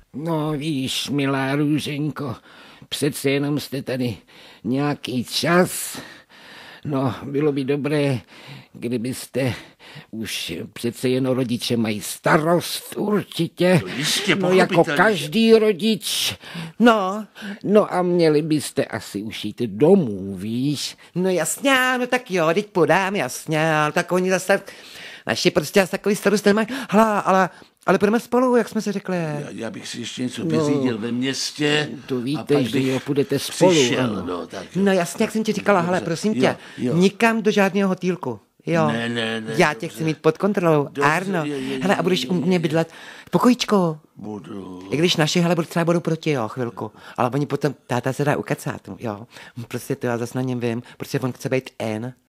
No víš, milá Růženko, přece jenom jste tady nějaký čas. No, bylo by dobré, kdybyste už přece jen rodiče mají starost určitě. To jistě, no jako pochopitelně. každý rodič. No a měli byste asi už jít domů, víš? No jasně, no tak jo, teď podám, jasně, ale tak oni zase, naši prostě asi takový starost nemají. Hla, ale půjdeme spolu, jak jsme si řekli. Já bych si ještě něco vyřídil ve městě. To a víte, pak že bych jo, půjdete spolu. přišel, Ano. no, tak. No jasně, jak jsem ti říkala, hele, prosím tě, jo. nikam do žádného hotýlku. Jo, Ne, já tě dobře. chci mít pod kontrolou, Dobře, Arno. je, Hele, a budeš u mě bydlet v pokojíčku. Budu. I když naši, hele, třeba budou proti, jo, chvilku. Ale oni potom, táta se dá ukecat, jo. Prostě to já zase na něm vím, protože on chce být N.